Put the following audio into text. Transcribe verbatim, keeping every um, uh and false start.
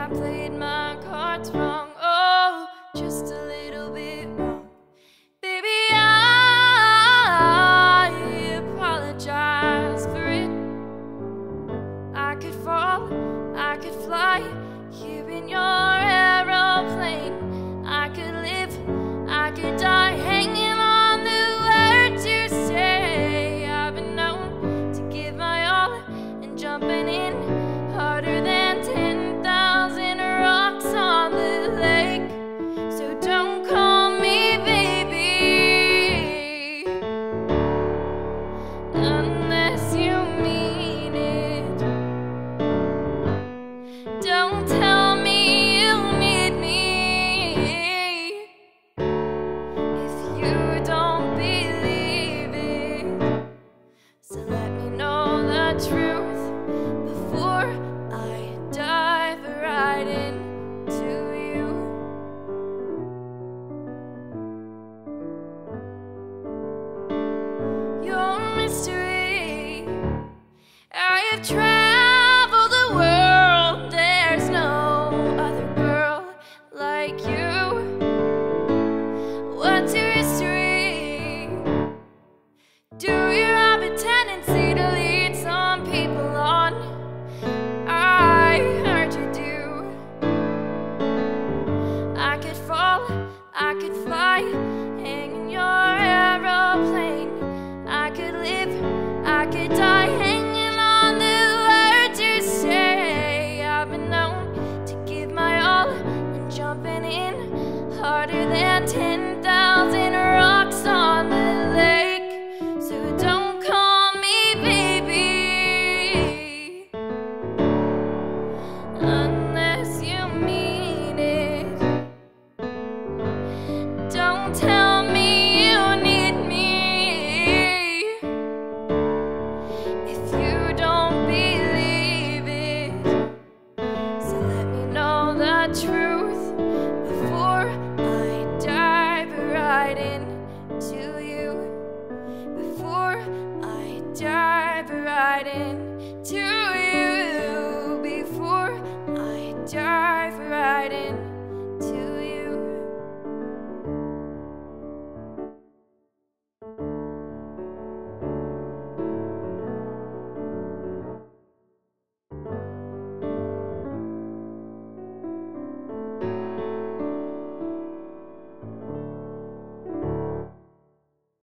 I played my cards wrong, oh, just a little bit wrong. Baby, I apologize for it. I could fall, I could fly here in your aeroplane. I could live, I could die hanging on the words you say. I've been known to give my all and jumping in harder than ten thousand rocks on the lake. So don't call me baby unless you mean it. Don't tell me you need me if you don't believe it. So let me know the truth before I dive right into you. You're a mystery. I have traveled the world. There's no other girl like you. What's your history? Do you have a tendency to lead some people on? I heard you do. I could fall, I could fly, hang in your aeroplane. I could live, I could die hanging on the words you say. I've been known to give my all and jumping in harder than ten thousand rocks on the lake. So don't call me baby unless you mean it. Don't tell me you need me if you don't believe it. So let me know the truth before I dive right into you. Before I dive right into you. Before I dive right in.